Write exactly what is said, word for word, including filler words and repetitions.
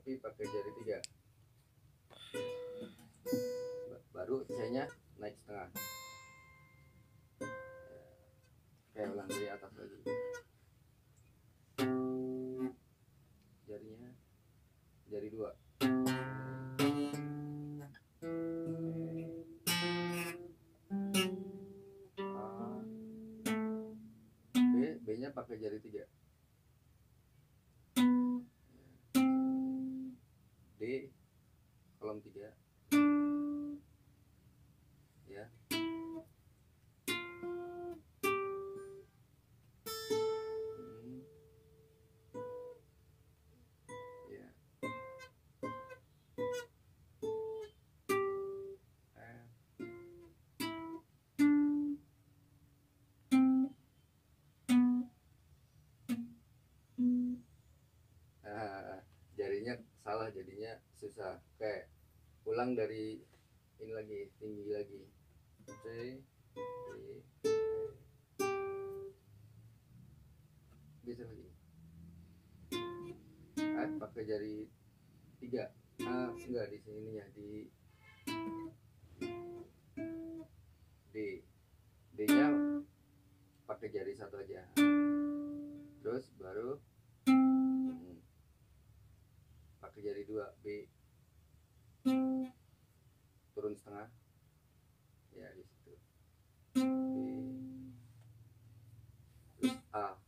tapi pakai jari tiga. Baru sisanya naik setengah. Kayak ulang dari atas lagi. Jarinya jari dua. B, B nya pakai jari tiga. D kolom tiga ya. Hmm. Ya. F. Nah, jarinya salah jadinya susah. Kayak ulang dari ini lagi, tinggi lagi. C, D, E. Bisa lagi. F pakai jari tiga. Ah, enggak di sini ya, di D. D nya pakai jari satu aja. Terus baru hmm, pakai jari dua. B turun setengah ya di situ. B. Terus A